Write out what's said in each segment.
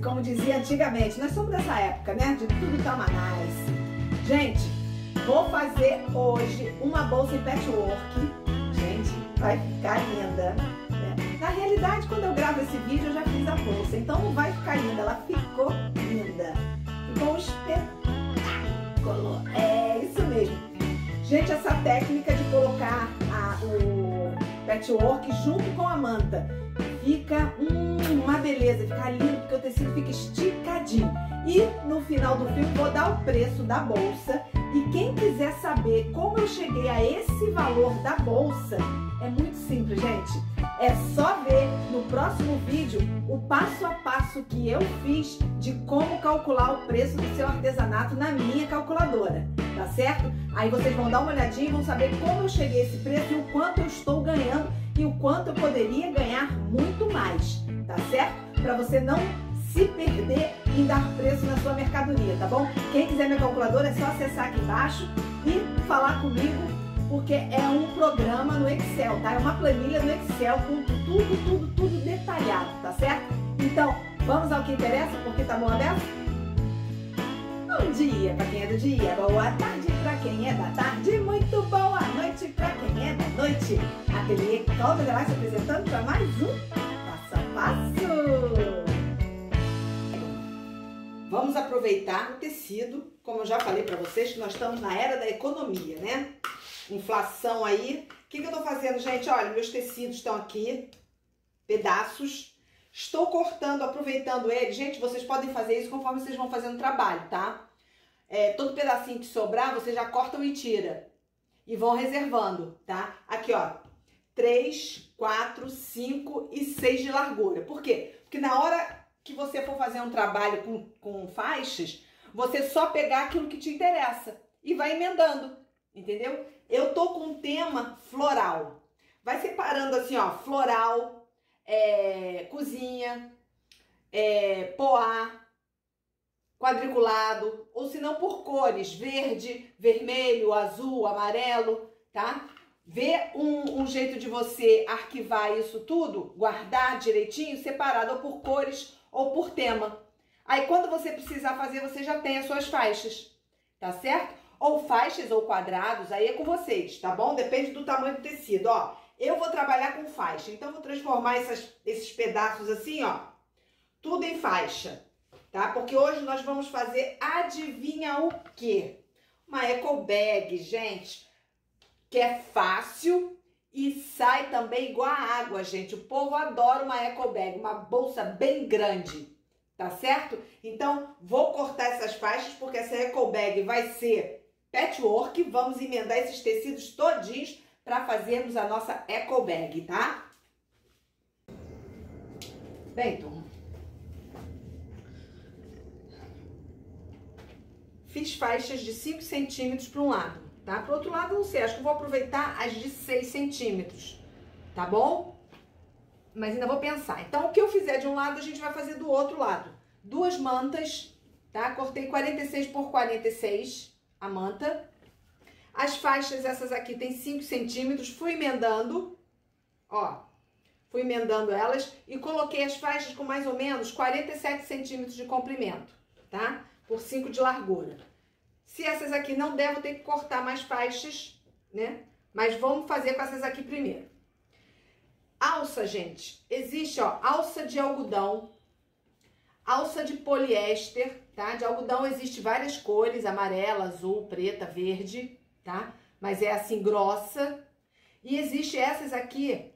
como dizia antigamente, nós somos dessa época, né? De tudo tá nice. Gente, vou fazer hoje uma bolsa em patchwork. Gente, vai ficar linda, né? Na realidade, quando eu gravo esse vídeo, eu já fiz a bolsa, então não vai ficar linda, ela ficou linda. Ficou um espetáculo, é isso mesmo. Gente, essa técnica de colocar o patchwork junto com a manta fica uma beleza, fica lindo, porque o tecido fica esticadinho. E no final do filme vou dar o preço da bolsa. E quem quiser saber como eu cheguei a esse valor da bolsa, é muito simples, gente. É só ver no próximo vídeo o passo a passo que eu fiz de como calcular o preço do seu artesanato na minha calculadora, tá certo? Aí vocês vão dar uma olhadinha e vão saber como eu cheguei a esse preço e o quanto eu estou ganhando e o quanto eu poderia ganhar muito mais, tá certo? Para você não se perder em dar preço na sua mercadoria, tá bom? Quem quiser minha calculadora é só acessar aqui embaixo e falar comigo, porque é um programa no Excel, tá? É uma planilha no Excel com tudo detalhado, tá certo? Então, vamos ao que interessa, porque tá bom aberto? Bom dia pra quem é do dia, boa tarde pra quem é da tarde, muito boa noite pra quem é da noite. Ateliê Cláudia Galáxia apresentando para mais um Passo a Passo. Vamos aproveitar o tecido, como eu já falei para vocês, que nós estamos na era da economia, né? Inflação aí. O que eu tô fazendo, gente? Olha, meus tecidos estão aqui, pedaços. Estou cortando, aproveitando eles. Gente, vocês podem fazer isso conforme vocês vão fazendo trabalho, tá? Todo pedacinho que sobrar, vocês já cortam e tira. E vão reservando, tá? Aqui, ó. 3, 4, 5 e 6 de largura. Por quê? Porque na hora que você for fazer um trabalho com faixas, você só pegar aquilo que te interessa e vai emendando, entendeu? Eu tô com um tema floral. Vai separando assim, ó, floral, cozinha, poá, quadriculado, ou se não por cores, verde, vermelho, azul, amarelo, tá? Vê um jeito de você arquivar isso tudo, guardar direitinho, separado ou por cores ou por tema. Aí quando você precisar fazer, você já tem as suas faixas, tá certo? Ou faixas ou quadrados, aí é com vocês, tá bom? Depende do tamanho do tecido, ó. Eu vou trabalhar com faixa, então vou transformar esses pedaços assim, ó, tudo em faixa, tá? Porque hoje nós vamos fazer, adivinha o quê? Uma eco bag, gente, que é fácil e sai também igual a água, gente. O povo adora uma eco bag, uma bolsa bem grande, tá certo? Então, vou cortar essas faixas, porque essa eco bag vai ser patchwork. Vamos emendar esses tecidos todinhos para fazermos a nossa eco bag, tá? Bem, turma, fiz faixas de 5 centímetros para um lado, tá? Pro outro lado, não sei, acho que eu vou aproveitar as de 6 centímetros, tá bom? Mas ainda vou pensar. Então, o que eu fizer de um lado, a gente vai fazer do outro lado. 2 mantas, tá? Cortei 46 por 46 a manta. As faixas, essas aqui, tem 5 centímetros. Fui emendando, ó. Fui emendando elas e coloquei as faixas com mais ou menos 47 centímetros de comprimento, tá? Por 5 de largura. Se essas aqui não der, vou ter que cortar mais faixas, né? Mas vamos fazer com essas aqui primeiro. Alça, gente, existe, ó, alça de algodão, alça de poliéster, tá? De algodão existe várias cores, amarela, azul, preta, verde, tá? Mas é assim, grossa. E existe essas aqui,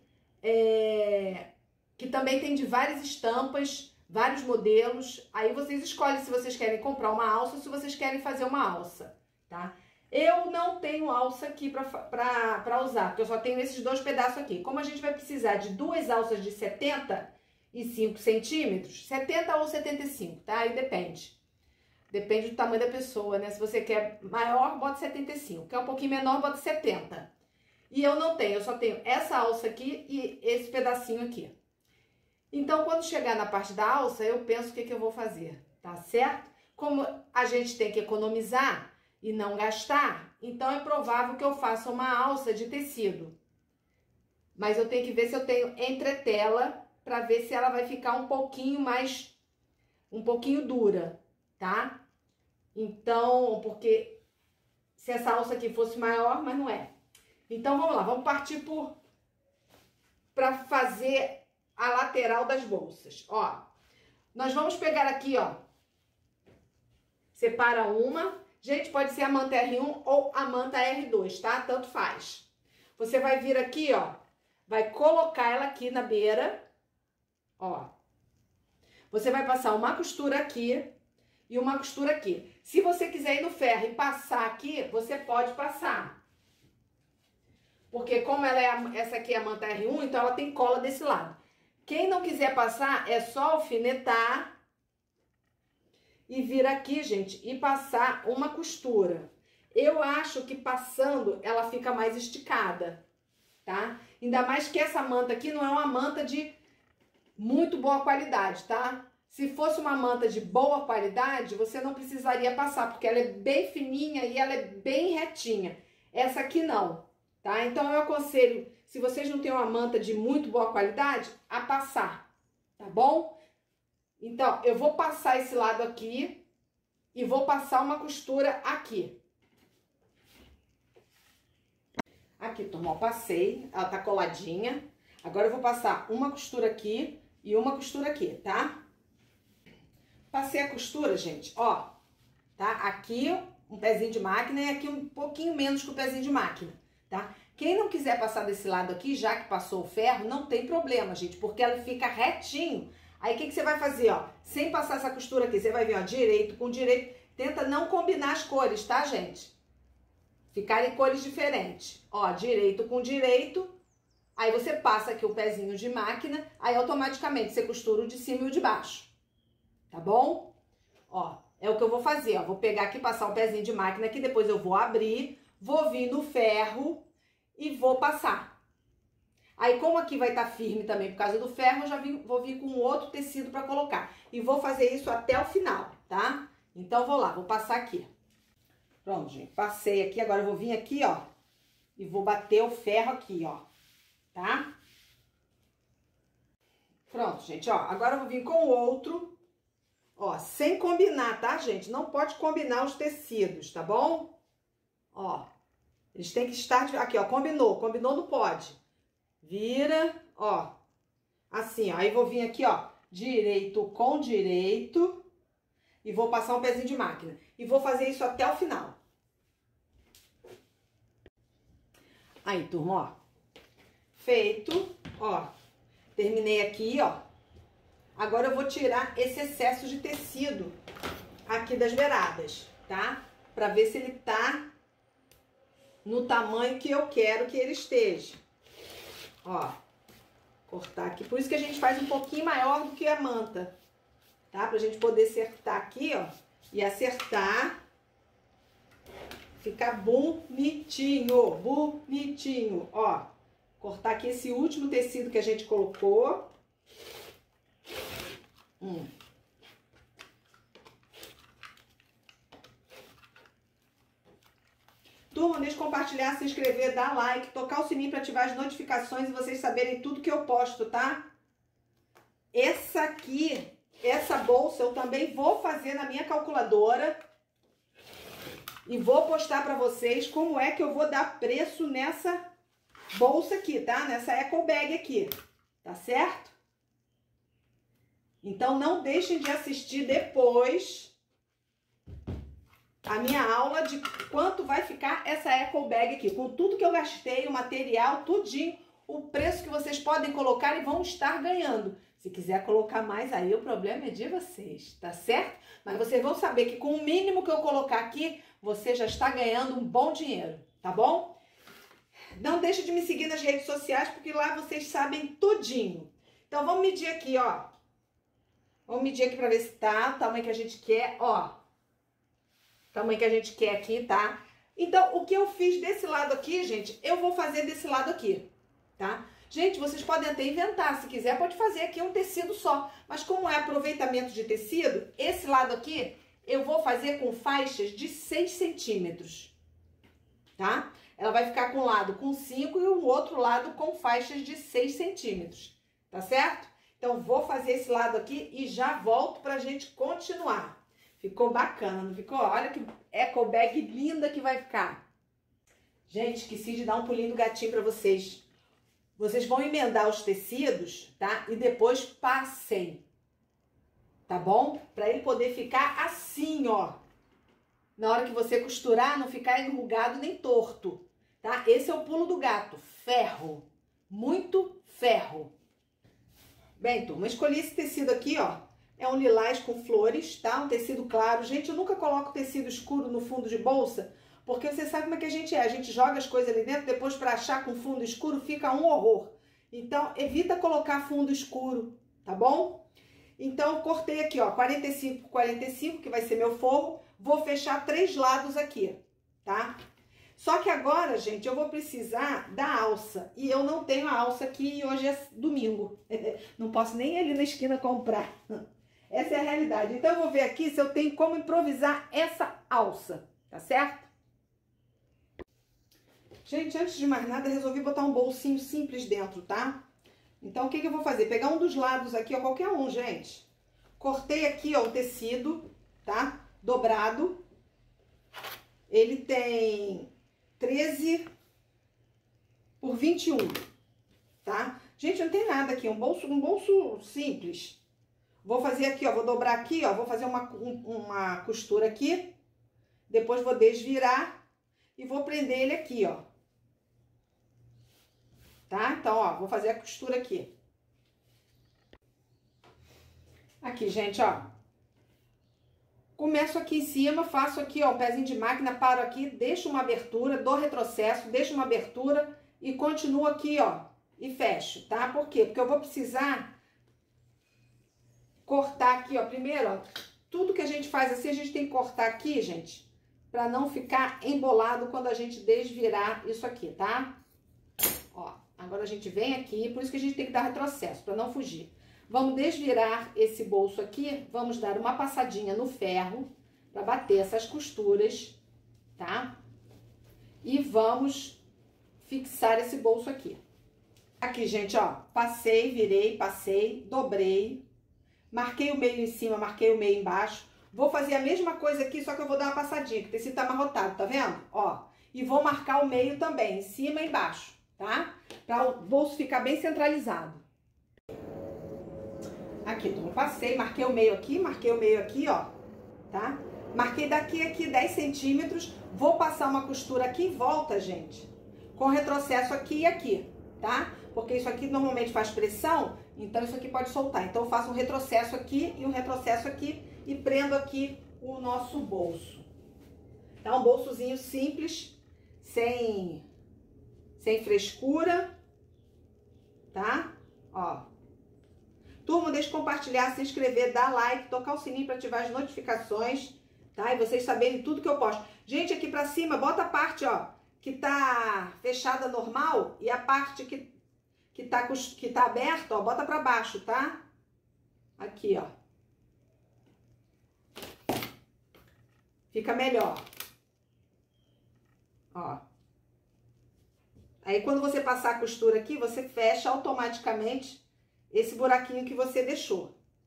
que também tem de várias estampas, vários modelos. Aí vocês escolhem se vocês querem comprar uma alça ou se vocês querem fazer uma alça, tá? Eu não tenho alça aqui pra usar, porque eu só tenho esses 2 pedaços aqui. Como a gente vai precisar de 2 alças de 75 centímetros, 70 ou 75, tá? Aí depende. Depende do tamanho da pessoa, né? Se você quer maior, bota 75. Quer um pouquinho menor, bota 70. E eu não tenho, eu só tenho essa alça aqui e esse pedacinho aqui. Então, quando chegar na parte da alça, eu penso o que eu vou fazer, tá certo? Como a gente tem que economizar e não gastar, então é provável que eu faça uma alça de tecido. Mas eu tenho que ver se eu tenho entretela para ver se ela vai ficar um pouquinho mais um pouquinho dura, tá? Então, porque se essa alça aqui fosse maior, mas não é. Então, vamos lá, vamos partir para fazer a lateral das bolsas. Ó, nós vamos pegar aqui, ó, separa uma. Gente, pode ser a manta R1 ou a manta R2, tá? Tanto faz. Você vai vir aqui, ó, vai colocar ela aqui na beira, ó. Você vai passar uma costura aqui e uma costura aqui. Se você quiser ir no ferro e passar aqui, você pode passar. Porque como ela é essa aqui é a manta R1, então ela tem cola desse lado. Quem não quiser passar, é só alfinetar e vir aqui, gente, e passar uma costura. Eu acho que passando ela fica mais esticada, tá? Ainda mais que essa manta aqui não é uma manta de muito boa qualidade, tá? Se fosse uma manta de boa qualidade, você não precisaria passar, porque ela é bem fininha e ela é bem retinha. Essa aqui não, tá? Então eu aconselho, se vocês não têm uma manta de muito boa qualidade, a passar, tá bom? Então, eu vou passar esse lado aqui e vou passar uma costura aqui. Aqui, turma, ó, passei, ela tá coladinha. Agora eu vou passar uma costura aqui e uma costura aqui, tá? Passei a costura, gente, ó, tá? Aqui um pezinho de máquina e aqui um pouquinho menos que o pezinho de máquina, tá? Quem não quiser passar desse lado aqui, já que passou o ferro, não tem problema, gente, porque ela fica retinho. Aí, o que você vai fazer, ó? Sem passar essa costura aqui, você vai vir, ó, direito com direito. Tenta não combinar as cores, tá, gente? Ficarem cores diferentes. Ó, direito com direito. Aí, você passa aqui o pezinho de máquina. Aí, automaticamente, você costura o de cima e o de baixo. Tá bom? Ó, é o que eu vou fazer, ó. Vou pegar aqui, passar o pezinho de máquina aqui. Depois eu vou abrir, vou vir no ferro e vou passar. Aí, como aqui vai estar firme também por causa do ferro, eu já vou vir com outro tecido para colocar. E vou fazer isso até o final, tá? Então, vou lá, vou passar aqui. Pronto, gente, passei aqui. Agora eu vou vir aqui, ó, e vou bater o ferro aqui, ó, tá? Pronto, gente, ó. Agora eu vou vir com o outro, ó, sem combinar, tá, gente? Não pode combinar os tecidos, tá bom? Ó, eles têm que estar... Aqui, ó, combinou não pode. Vira, ó, assim, ó. Aí vou vir aqui, ó, direito com direito e vou passar um pezinho de máquina. E vou fazer isso até o final. Aí, turma, ó, feito, ó, terminei aqui, ó. Agora eu vou tirar esse excesso de tecido aqui das beiradas, tá? Pra ver se ele tá no tamanho que eu quero que ele esteja. Ó, cortar aqui. Por isso que a gente faz um pouquinho maior do que a manta, tá? Pra gente poder acertar aqui, ó, e acertar. Ficar bonitinho, bonitinho, ó. Cortar aqui esse último tecido que a gente colocou. Turma, deixa eu compartilhar, se inscrever, dar like, tocar o sininho para ativar as notificações e vocês saberem tudo que eu posto, tá? Essa aqui, essa bolsa eu também vou fazer na minha calculadora e vou postar para vocês como é que eu vou dar preço nessa bolsa aqui, tá? Nessa eco bag aqui, tá certo? Então, não deixem de assistir depois a minha aula de quanto vai ficar essa eco bag aqui. Com tudo que eu gastei, o material, tudinho, o preço que vocês podem colocar e vão estar ganhando. Se quiser colocar mais, aí o problema é de vocês, tá certo? Mas vocês vão saber que com o mínimo que eu colocar aqui, você já está ganhando um bom dinheiro, tá bom? Não deixe de me seguir nas redes sociais, porque lá vocês sabem tudinho. Então, vamos medir aqui, ó. Vamos medir aqui pra ver se tá o tamanho que a gente quer, ó. O tamanho que a gente quer aqui, tá? Então, o que eu fiz desse lado aqui, gente, eu vou fazer desse lado aqui, tá? Gente, vocês podem até inventar, se quiser pode fazer aqui um tecido só. Mas como é aproveitamento de tecido, esse lado aqui eu vou fazer com faixas de 6 centímetros, tá? Ela vai ficar com um lado com 5 e o outro lado com faixas de 6 centímetros, tá certo? Então, vou fazer esse lado aqui e já volto pra gente continuar. Ficou bacana, não ficou? Olha que eco bag linda que vai ficar. Gente, esqueci de dar um pulinho do gatinho pra vocês. Vocês vão emendar os tecidos, tá? E depois passem, tá bom? Pra ele poder ficar assim, ó. Na hora que você costurar, não ficar enrugado nem torto, tá? Esse é o pulo do gato, ferro. Muito ferro. Bem, turma, escolhi esse tecido aqui, ó. É um lilás com flores, tá? Um tecido claro. Gente, eu nunca coloco tecido escuro no fundo de bolsa, porque você sabe como é que a gente é. A gente joga as coisas ali dentro, depois pra achar com fundo escuro fica um horror. Então, evita colocar fundo escuro, tá bom? Então, eu cortei aqui, ó, 45 por 45, que vai ser meu forro. Vou fechar 3 lados aqui, tá? Só que agora, gente, eu vou precisar da alça. E eu não tenho a alça aqui e hoje é domingo. Não posso nem ir ali na esquina comprar. Essa é a realidade. Então, eu vou ver aqui se eu tenho como improvisar essa alça, tá certo? Gente, antes de mais nada, resolvi botar um bolsinho simples dentro, tá? Então, o que eu vou fazer? Pegar um dos lados aqui, ó, qualquer um, gente. Cortei aqui, ó, o tecido, tá? Dobrado. Ele tem 13 por 21, tá? Gente, não tem nada aqui, um bolso simples. Vou fazer aqui, ó, vou dobrar aqui, ó, vou fazer uma costura aqui. Depois vou desvirar e vou prender ele aqui, ó. Tá? Então, ó, vou fazer a costura aqui. Aqui, gente, ó. Começo aqui em cima, faço aqui, ó, um pezinho de máquina, paro aqui, deixo uma abertura, dou retrocesso, deixo uma abertura e continuo aqui, ó, e fecho, tá? Por quê? Porque eu vou precisar cortar aqui, ó, primeiro, ó, tudo que a gente faz assim, a gente tem que cortar aqui, gente, pra não ficar embolado quando a gente desvirar isso aqui, tá? Ó, agora a gente vem aqui, por isso que a gente tem que dar retrocesso, pra não fugir. Vamos desvirar esse bolso aqui, vamos dar uma passadinha no ferro para bater essas costuras, tá? E vamos fixar esse bolso aqui. Aqui, gente, ó, passei, virei, passei, dobrei, marquei o meio em cima, marquei o meio embaixo. Vou fazer a mesma coisa aqui, só que eu vou dar uma passadinha, que o tecido tá amarrotado, tá vendo? Ó, e vou marcar o meio também, em cima e embaixo, tá? Para o bolso ficar bem centralizado. Aqui, então, passei, marquei o meio aqui, ó, tá? Marquei daqui a aqui 10 centímetros, vou passar uma costura aqui em volta, gente, com retrocesso aqui e aqui, tá? Porque isso aqui normalmente faz pressão, então isso aqui pode soltar. Então, eu faço um retrocesso aqui e um retrocesso aqui e prendo aqui o nosso bolso. Tá? Um bolsozinho simples, sem frescura, tá? Ó. Turma, deixa eu compartilhar, se inscrever, dar like, tocar o sininho para ativar as notificações, tá? E vocês saberem tudo que eu posto. Gente, aqui pra cima, bota a parte, ó, que tá fechada normal e a parte que tá aberta, ó, bota pra baixo, tá? Aqui, ó. Fica melhor. Ó. Aí, quando você passar a costura aqui, você fecha automaticamente esse buraquinho que você deixou.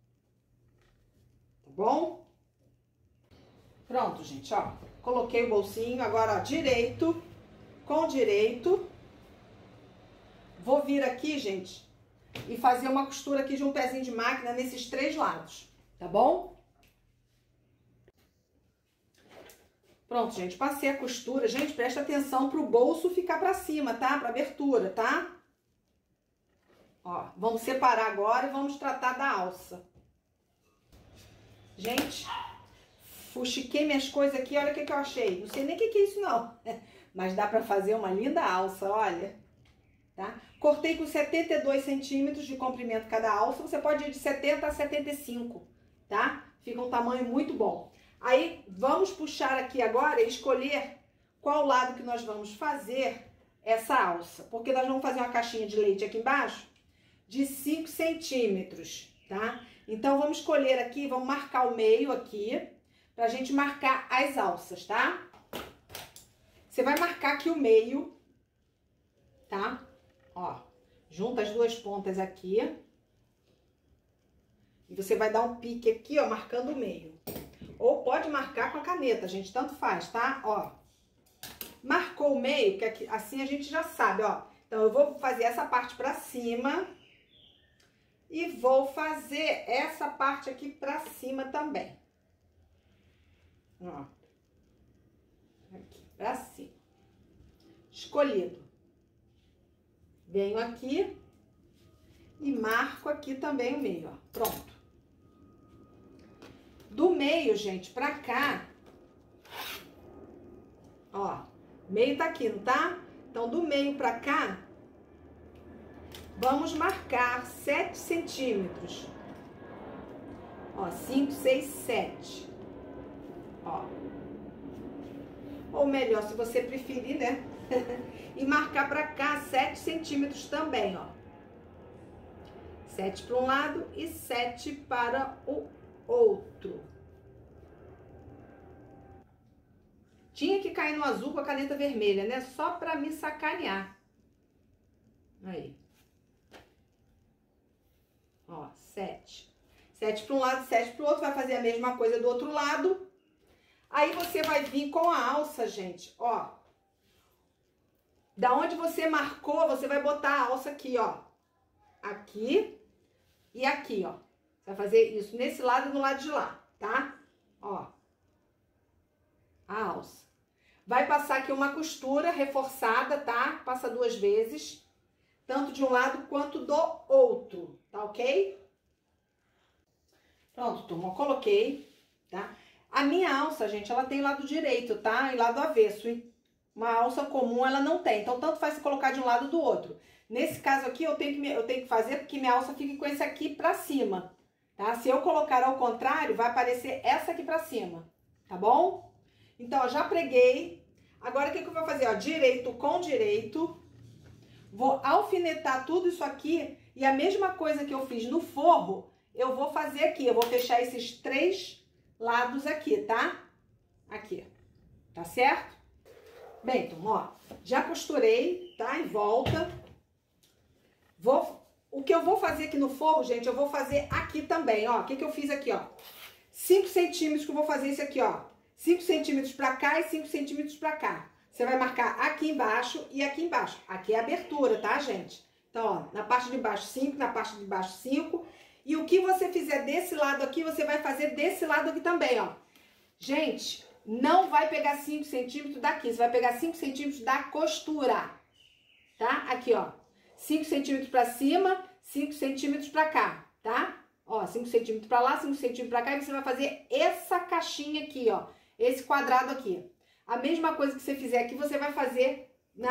Tá bom? Pronto, gente, ó. Coloquei o bolsinho, agora, ó, direito, com direito. Vou vir aqui, gente, e fazer uma costura aqui de um pezinho de máquina nesses 3 lados, tá bom? Pronto, gente, passei a costura. Gente, presta atenção pro bolso ficar pra cima, tá? Pra abertura, tá? Ó, vamos separar agora e vamos tratar da alça. Gente, fuxiquei minhas coisas aqui, olha o que eu achei. Não sei nem o que é isso, não. Mas dá pra fazer uma linda alça, olha. Tá? Cortei com 72 centímetros de comprimento cada alça. Você pode ir de 70 a 75, tá? Fica um tamanho muito bom. Aí, vamos puxar aqui agora e escolher qual lado que nós vamos fazer essa alça. Porque nós vamos fazer uma caixinha de leite aqui embaixo de 5 centímetros, tá? Então, vamos escolher aqui, vamos marcar o meio aqui, pra gente marcar as alças, tá? Você vai marcar aqui o meio, tá? Ó, junta as duas pontas aqui. E você vai dar um pique aqui, ó, marcando o meio. Ou pode marcar com a caneta, gente, tanto faz, tá? Ó, marcou o meio, que aqui, assim a gente já sabe, ó. Então, eu vou fazer essa parte pra cima e vou fazer essa parte aqui pra cima também. Ó. Aqui, pra cima. Escolhido. Venho aqui e marco aqui também o meio, ó. Pronto. Do meio, gente, pra cá, ó, meio tá aqui, não tá? Então, do meio pra cá, vamos marcar 7 centímetros. Ó, 5, 6, 7. Ó. Ou melhor, se você preferir, né? E marcar pra cá 7 centímetros também, ó. 7 para um lado e 7 para o outro. Tinha que cair no azul com a caneta vermelha, né? Só pra me sacanear. Aí. Ó, 7. 7 para um lado, 7 para o outro. Vai fazer a mesma coisa do outro lado. Aí você vai vir com a alça, gente, ó. Da onde você marcou, você vai botar a alça aqui, ó. Aqui e aqui, ó. Você vai fazer isso nesse lado e no lado de lá, tá? Ó. A alça. Vai passar aqui uma costura reforçada, tá? Passa 2 vezes. Tanto de um lado quanto do outro, tá ok? Pronto, turma, coloquei, tá? A minha alça, gente, ela tem lado direito, tá? E lado avesso. E uma alça comum, ela não tem. Então, tanto faz se colocar de um lado ou do outro. Nesse caso aqui, eu tenho que fazer porque minha alça fica com esse aqui pra cima, tá? Se eu colocar ao contrário, vai aparecer essa aqui pra cima, tá bom? Então, ó, já preguei. Agora, o que eu vou fazer? Ó, direito com direito. Vou alfinetar tudo isso aqui. E a mesma coisa que eu fiz no forro, eu vou fazer aqui. Eu vou fechar esses 3 lados aqui, tá? Aqui. Tá certo? Bem, então, ó, já costurei, tá? Em volta. O que eu vou fazer aqui no forro, gente, eu vou fazer aqui também, ó. O que eu fiz aqui, ó? 5 centímetros que eu vou fazer isso aqui, ó. 5 centímetros pra cá e 5 centímetros pra cá. Você vai marcar aqui embaixo e aqui embaixo. Aqui é a abertura, tá, gente? Então, ó, na parte de baixo 5, na parte de baixo 5. E o que você fizer desse lado aqui, você vai fazer desse lado aqui também, ó. Gente, não vai pegar 5 centímetros daqui. Você vai pegar 5 centímetros da costura, tá? Aqui, ó. 5 centímetros pra cima, 5 centímetros pra cá, tá? Ó, 5 centímetros pra lá, 5 centímetros pra cá. E você vai fazer essa caixinha aqui, ó. Esse quadrado aqui. A mesma coisa que você fizer aqui, você vai fazer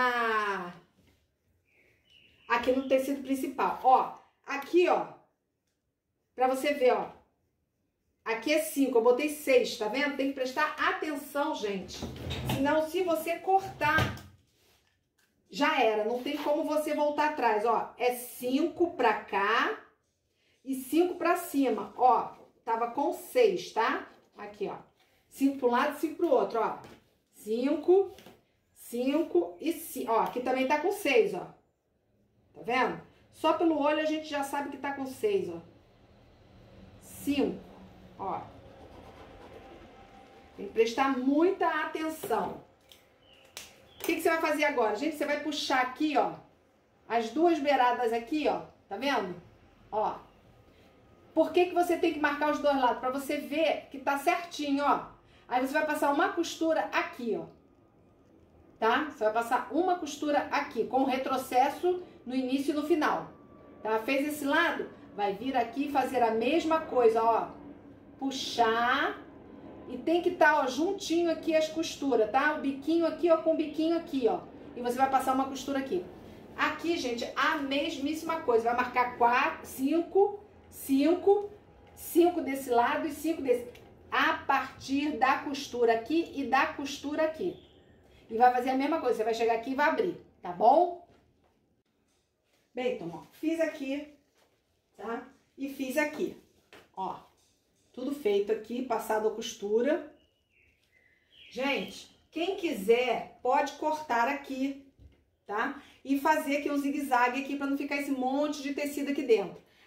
aqui no tecido principal. Ó, aqui, ó. Pra você ver, ó. Aqui é 5, eu botei 6, tá vendo? Tem que prestar atenção, gente. Senão, se você cortar, já era. Não tem como você voltar atrás, ó. É 5 pra cá e 5 pra cima, ó. Tava com 6, tá? Aqui, ó. 5 para um lado e 5 pro outro, ó. 5, 5 e 5. Ó, aqui também tá com 6, ó. Tá vendo? Só pelo olho a gente já sabe que tá com 6, ó. 5, ó. Tem que prestar muita atenção. O que você vai fazer agora? Gente, você vai puxar aqui, ó. As 2 beiradas aqui, ó. Tá vendo? Ó. Por que você tem que marcar os 2 lados? Pra você ver que tá certinho, ó. Aí você vai passar uma costura aqui, ó. Tá? Você vai passar uma costura aqui, com retrocesso no início e no final. Tá? Fez esse lado? Vai vir aqui e fazer a mesma coisa, ó. Puxar. E tem que estar, ó, juntinho aqui as costuras, tá? O biquinho aqui, ó, com o biquinho aqui, ó. E você vai passar uma costura aqui. Aqui, gente, a mesmíssima coisa. Vai marcar 4, 5, 5, 5 desse lado e 5 desse. A partir da costura aqui e da costura aqui. E vai fazer a mesma coisa. Você vai chegar aqui e vai abrir, tá bom? Bem, então, ó, fiz aqui, tá? E fiz aqui, ó. Tudo feito aqui, passado a costura. Gente, quem quiser pode cortar aqui, tá? E fazer aqui um zigue-zague aqui pra não ficar esse monte de tecido aqui dentro.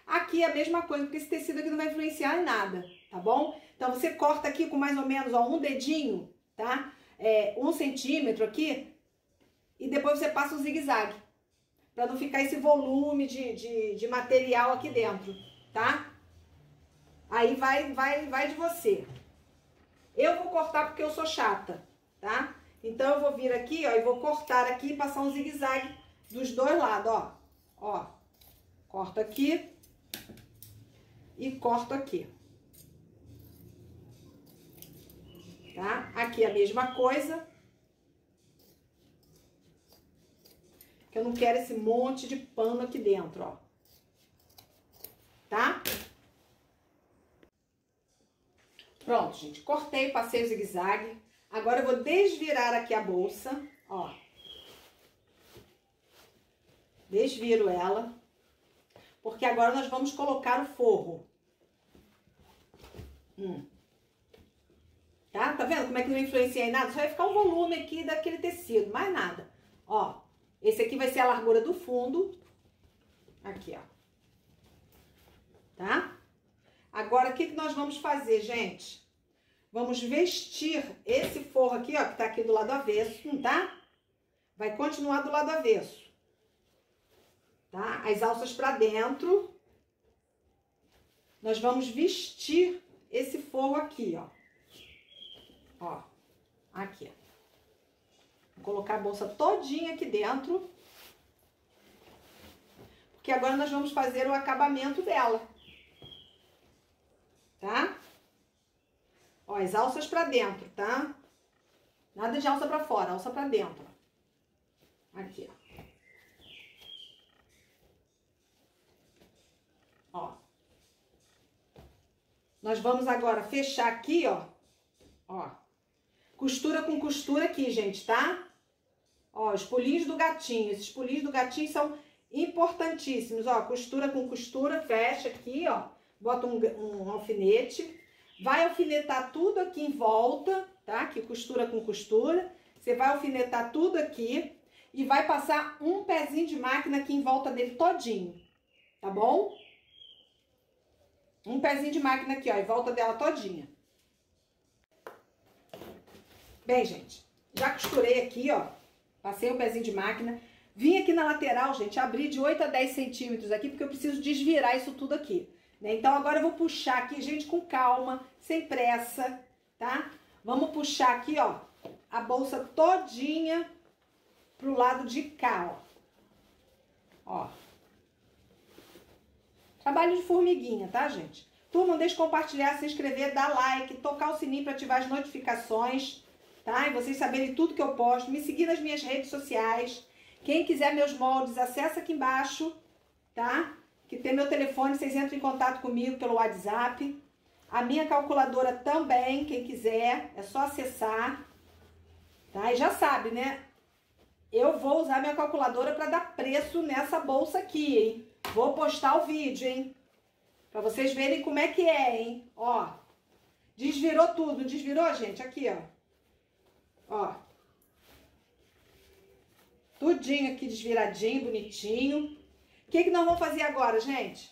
Aqui é a mesma coisa, porque esse tecido aqui não vai influenciar em nada, tá bom? Então, você corta aqui com mais ou menos, ó, um dedinho, tá? 1 centímetro aqui, e depois você passa um zigue-zague, pra não ficar esse volume de material aqui dentro, tá? Aí vai de você. Eu vou cortar porque eu sou chata, tá? Então, eu vou vir aqui, ó, e vou cortar aqui e passar um zigue-zague dos dois lados, ó. Ó, corto aqui e corto aqui. Tá? Aqui a mesma coisa. Que eu não quero esse monte de pano aqui dentro, ó. Tá? Pronto, gente. Cortei, passei o zigue-zague. Agora eu vou desvirar aqui a bolsa, ó. Desviro ela. Porque agora nós vamos colocar o forro. Tá? Tá vendo como é que não influencia em nada? Só vai ficar um volume aqui daquele tecido, mais nada. Ó, esse aqui vai ser a largura do fundo. Aqui, ó. Tá? Agora, o que nós vamos fazer, gente? Vamos vestir esse forro aqui, ó, que tá aqui do lado avesso, tá? Vai continuar do lado avesso. Tá? As alças pra dentro. Nós vamos vestir esse forro aqui, ó. Ó, aqui. Vou colocar a bolsa todinha aqui dentro. Porque agora nós vamos fazer o acabamento dela. Tá? Ó, as alças pra dentro, tá? Nada de alça pra fora, alça pra dentro. Aqui, ó. Ó. Nós vamos agora fechar aqui, ó. Ó. Costura com costura aqui, gente, tá? Ó, os pulinhos do gatinho. Esses pulinhos do gatinho são importantíssimos, ó. Costura com costura, fecha aqui, ó. Bota um alfinete. Vai alfinetar tudo aqui em volta, tá? Que costura com costura. Você vai alfinetar tudo aqui e vai passar um pezinho de máquina aqui em volta dele todinho, tá bom? Um pezinho de máquina aqui, ó, em volta dela todinha. Bem, gente, já costurei aqui, ó. Passei um pezinho de máquina. Vim aqui na lateral, gente, abri de 8 a 10 centímetros aqui, porque eu preciso desvirar isso tudo aqui, né? Então, agora eu vou puxar aqui, gente, com calma, sem pressa, tá? Vamos puxar aqui, ó, a bolsa todinha pro lado de cá, ó. Ó. Trabalho de formiguinha, tá, gente? Turma, não deixe de compartilhar, se inscrever, dar like, tocar o sininho para ativar as notificações, tá? E vocês saberem tudo que eu posto. Me seguir nas minhas redes sociais. Quem quiser meus moldes, acessa aqui embaixo, tá? Que tem meu telefone, vocês entram em contato comigo pelo WhatsApp. A minha calculadora também, quem quiser, é só acessar, tá? E já sabe, né? Eu vou usar minha calculadora para dar preço nessa bolsa aqui, hein? Vou postar o vídeo, hein? Pra vocês verem como é que é, hein? Ó. Desvirou tudo. Desvirou, gente? Aqui, ó. Ó. Tudinho aqui desviradinho, bonitinho. O que nós vamos fazer agora, gente?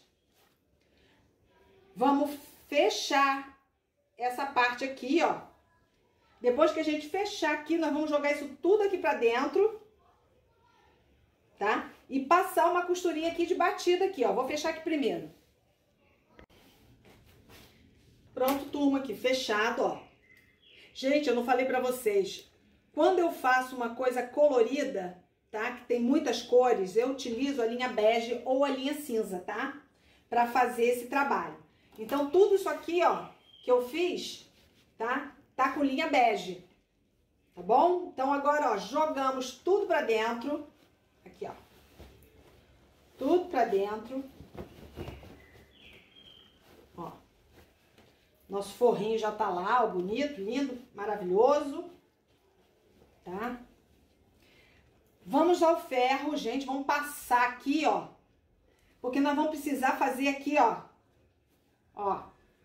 Vamos fechar essa parte aqui, ó. Depois que a gente fechar aqui, nós vamos jogar isso tudo aqui pra dentro. Tá? E passar uma costurinha aqui de batida aqui, ó. Vou fechar aqui primeiro. Pronto, turma, aqui, fechado, ó. Gente, eu não falei pra vocês. Quando eu faço uma coisa colorida, tá? Que tem muitas cores, eu utilizo a linha bege ou a linha cinza, tá? Pra fazer esse trabalho. Então, tudo isso aqui, ó, que eu fiz, tá? Tá com linha bege. Tá bom? Então, agora, ó, jogamos tudo pra dentro. Aqui, ó. Tudo pra dentro. Ó. Nosso forrinho já tá lá, ó, bonito, lindo, maravilhoso. Tá? Vamos ao ferro, gente. Vamos passar aqui, ó. Porque nós vamos precisar fazer aqui, ó. Ó.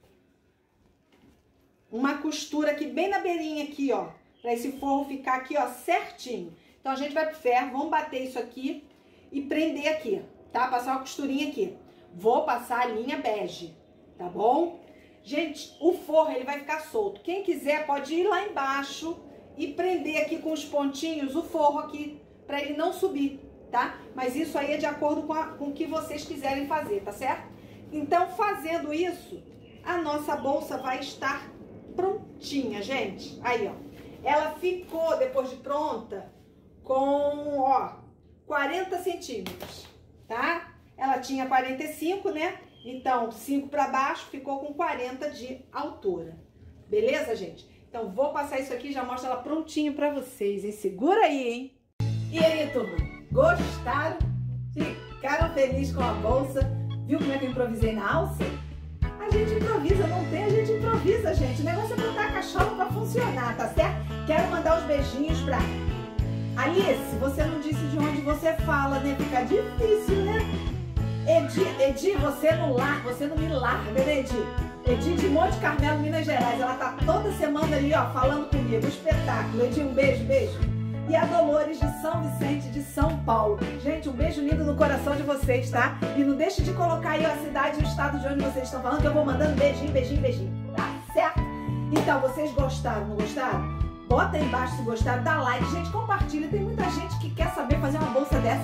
Uma costura aqui, bem na beirinha aqui, ó. Pra esse forro ficar aqui, ó, certinho. Então, a gente vai pro ferro, vamos bater isso aqui e prender aqui, tá? Passar uma costurinha aqui. vou passar a linha bege, tá bom? Gente, o forro ele vai ficar solto. Quem quiser pode ir lá embaixo e prender aqui com os pontinhos o forro aqui, para ele não subir, tá? Mas isso aí é de acordo com o que vocês quiserem fazer, tá certo? Então, fazendo isso, a nossa bolsa vai estar prontinha, gente. Aí, ó. Ela ficou, depois de pronta, com, ó, 40 centímetros, tá? Ela tinha 45, né? Então, 5 para baixo, ficou com 40 de altura. Beleza, gente? Então, vou passar isso aqui e já mostro ela prontinho pra vocês, hein? Segura aí, hein? E aí, turma? Gostaram? Ficaram felizes com a bolsa? Viu como é que eu improvisei na alça? A gente improvisa, não tem? A gente improvisa, gente. O negócio é botar a cachola pra funcionar, tá certo? Quero mandar os beijinhos pra Alice. Você não disse de onde você fala, né? Fica difícil, né? Edi, você não me larga, né, Edi? Edi de Monte Carmelo, Minas Gerais. Ela tá toda semana ali, ó, falando comigo. Espetáculo. Edi, um beijo, beijo. E a Dolores de São Vicente, de São Paulo. Gente, um beijo lindo no coração de vocês, tá? E não deixe de colocar aí a cidade e o estado de onde vocês estão falando, que eu vou mandando beijinho, beijinho, beijinho. Tá certo? Então, vocês gostaram, não gostaram? Bota aí embaixo se gostaram, dá like. Gente, compartilha. Tem muita gente que quer saber fazer uma bolsa dessa,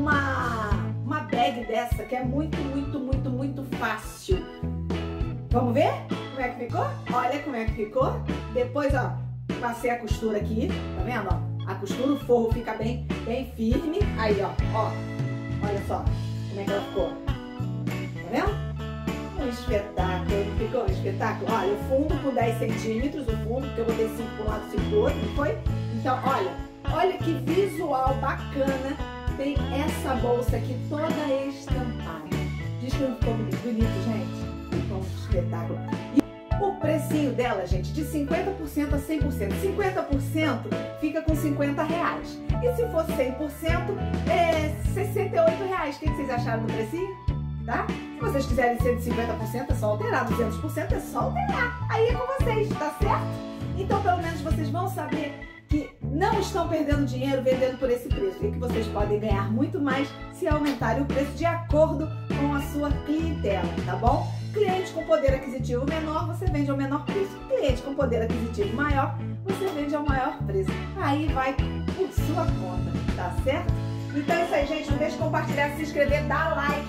uma bag dessa, que é muito, muito, muito, muito fácil. Vamos ver como é que ficou? Olha como é que ficou. Depois, ó, passei a costura aqui, tá vendo, ó? A costura, o forro fica bem firme. Aí, ó, olha só como é que ela ficou. Tá vendo? Um espetáculo, ficou um espetáculo. Olha, o fundo com 10 centímetros, o fundo, porque eu botei 5 para um lado, 5 para o outro, não foi? Então, olha que visual bacana tem essa bolsa aqui toda estampada. Diz que não ficou bonito, gente? Ficou um espetáculo. O precinho dela, gente, de 50% a 100%. 50% fica com R$50. E se for 100%, é R$68. O que vocês acharam do precinho? Tá? Se vocês quiserem ser de 50%, é só alterar. 200% é só alterar. Aí é com vocês, tá certo? Então, pelo menos, vocês vão saber que não estão perdendo dinheiro vendendo por esse preço. E que vocês podem ganhar muito mais se aumentarem o preço de acordo com a sua clientela, tá bom? Cliente com poder aquisitivo menor, você vende ao menor preço. Cliente com poder aquisitivo maior, você vende ao maior preço. Aí vai por sua conta, tá certo? Então é isso aí, gente. Não deixe de compartilhar, se inscrever, dar like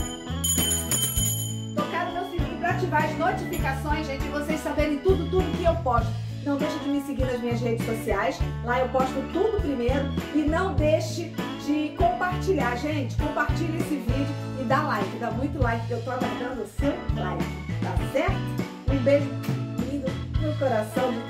e tocar no meu sininho para ativar as notificações, gente, e vocês saberem tudo que eu posto. Não deixe de me seguir nas minhas redes sociais. Lá eu posto tudo primeiro. E não deixe de compartilhar, gente. Compartilhe esse vídeo e dá like. Dá muito like, que eu tô aguardando o seu like. Tá certo? Um beijo lindo no coração de